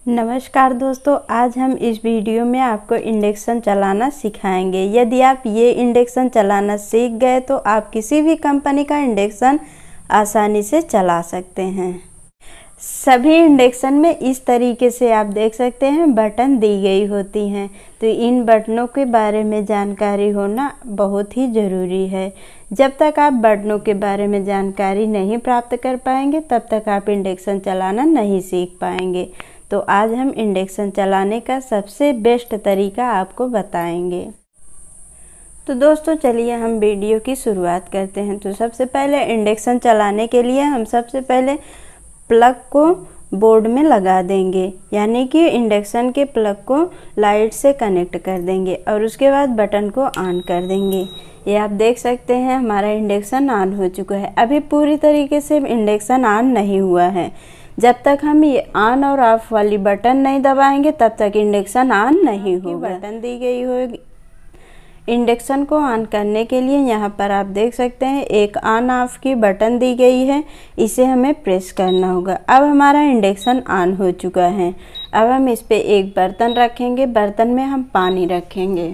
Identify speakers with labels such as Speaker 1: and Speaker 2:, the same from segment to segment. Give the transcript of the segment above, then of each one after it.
Speaker 1: नमस्कार दोस्तों, आज हम इस वीडियो में आपको इंडक्शन चलाना सिखाएंगे। यदि आप ये इंडक्शन चलाना सीख गए तो आप किसी भी कंपनी का इंडक्शन आसानी से चला सकते हैं। सभी इंडक्शन में इस तरीके से आप देख सकते हैं बटन दी गई होती हैं, तो इन बटनों के बारे में जानकारी होना बहुत ही ज़रूरी है। जब तक आप बटनों के बारे में जानकारी नहीं प्राप्त कर पाएंगे तब तक आप इंडक्शन चलाना नहीं सीख पाएंगे। तो आज हम इंडक्शन चलाने का सबसे बेस्ट तरीका आपको बताएंगे। तो दोस्तों चलिए हम वीडियो की शुरुआत करते हैं। तो सबसे पहले इंडक्शन चलाने के लिए हम सबसे पहले प्लग को बोर्ड में लगा देंगे, यानी कि इंडक्शन के प्लग को लाइट से कनेक्ट कर देंगे और उसके बाद बटन को ऑन कर देंगे। ये आप देख सकते हैं हमारा इंडक्शन ऑन हो चुका है। अभी पूरी तरीके से इंडक्शन ऑन नहीं हुआ है। जब तक हम ये ऑन और ऑफ वाली बटन नहीं दबाएंगे तब तक इंडक्शन ऑन नहीं होगा। बटन दी गई होगी इंडक्शन को ऑन करने के लिए। यहाँ पर आप देख सकते हैं एक ऑन ऑफ की बटन दी गई है, इसे हमें प्रेस करना होगा। अब हमारा इंडक्शन ऑन हो चुका है। अब हम इस पे एक बर्तन रखेंगे, बर्तन में हम पानी रखेंगे।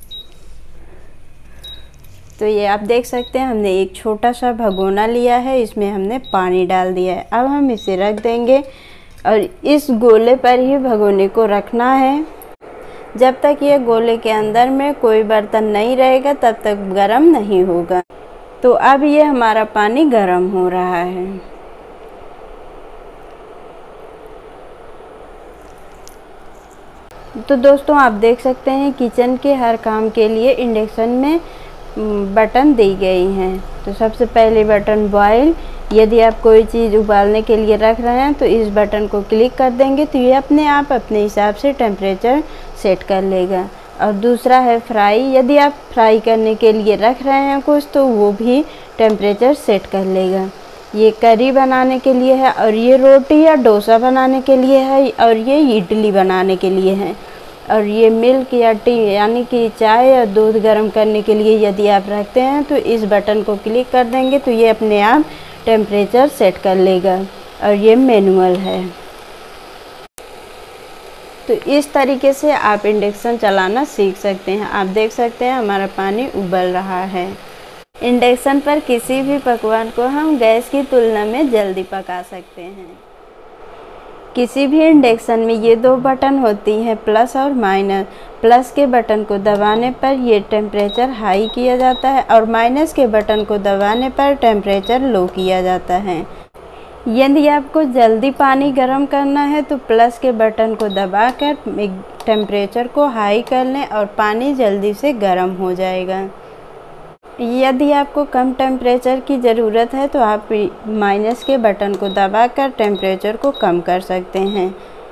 Speaker 1: तो ये आप देख सकते हैं हमने एक छोटा सा भगोना लिया है, इसमें हमने पानी डाल दिया है। अब हम इसे रख देंगे और इस गोले पर ही भगोने को रखना है। जब तक ये गोले के अंदर में कोई बर्तन नहीं रहेगा तब तक गर्म नहीं होगा। तो अब ये हमारा पानी गर्म हो रहा है। तो दोस्तों आप देख सकते हैं किचन के हर काम के लिए इंडक्शन में बटन दी गई हैं। तो सबसे पहले बटन बॉयल, यदि आप कोई चीज़ उबालने के लिए रख रहे हैं तो इस बटन को क्लिक कर देंगे तो ये अपने आप अपने हिसाब से टेम्परेचर सेट कर लेगा। और दूसरा है फ्राई, यदि आप फ्राई करने के लिए रख रहे हैं कुछ तो वो भी टेम्परेचर सेट कर लेगा। ये करी बनाने के लिए है और ये रोटी या डोसा बनाने के लिए है और ये इडली बनाने के लिए है। और ये मिल्क या टी यानी कि चाय या दूध गर्म करने के लिए यदि आप रखते हैं तो इस बटन को क्लिक कर देंगे तो ये अपने आप टेम्परेचर सेट कर लेगा। और ये मैनुअल है। तो इस तरीके से आप इंडक्शन चलाना सीख सकते हैं। आप देख सकते हैं हमारा पानी उबल रहा है। इंडक्शन पर किसी भी पकवान को हम गैस की तुलना में जल्दी पका सकते हैं। किसी भी इंडक्शन में ये दो बटन होती हैं, प्लस और माइनस। प्लस के बटन को दबाने पर ये टेम्परेचर हाई किया जाता है और माइनस के बटन को दबाने पर टेम्परेचर लो किया जाता है। यदि आपको जल्दी पानी गर्म करना है तो प्लस के बटन को दबाकर टेम्परेचर को हाई कर लें और पानी जल्दी से गर्म हो जाएगा। यदि आपको कम टेम्परेचर की ज़रूरत है तो आप माइनस के बटन को दबाकर टेम्परेचर को कम कर सकते हैं।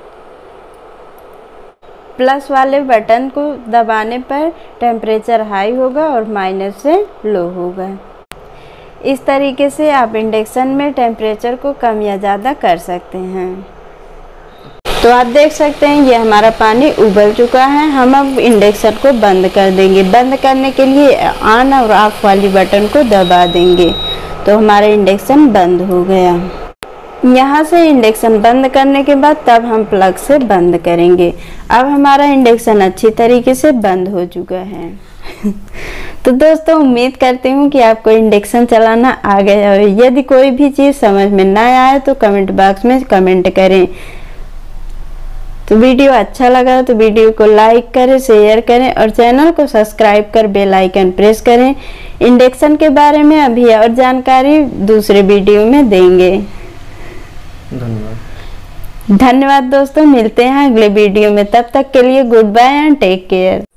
Speaker 1: प्लस वाले बटन को दबाने पर टेम्परेचर हाई होगा और माइनस से लो होगा। इस तरीके से आप इंडक्शन में टेम्परेचर को कम या ज़्यादा कर सकते हैं। तो आप देख सकते हैं ये हमारा पानी उबल चुका है। हम अब इंडक्शन को बंद कर देंगे। बंद करने के लिए ऑन और ऑफ वाली बटन को दबा देंगे तो हमारा इंडक्शन बंद हो गया। यहाँ से इंडक्शन बंद करने के बाद तब हम प्लग से बंद करेंगे। अब हमारा इंडक्शन अच्छी तरीके से बंद हो चुका है। तो दोस्तों उम्मीद करती हूँ कि आपको इंडक्शन चलाना आ गया हो। यदि कोई भी चीज़ समझ में ना आए तो कमेंट बॉक्स में कमेंट करें। तो वीडियो अच्छा लगा तो वीडियो को लाइक करें, शेयर करें और चैनल को सब्सक्राइब कर बेल आइकन प्रेस करें। इंडक्शन के बारे में अभी और जानकारी दूसरे वीडियो में देंगे। धन्यवाद दोस्तों, मिलते हैं अगले वीडियो में। तब तक के लिए good bye and take care.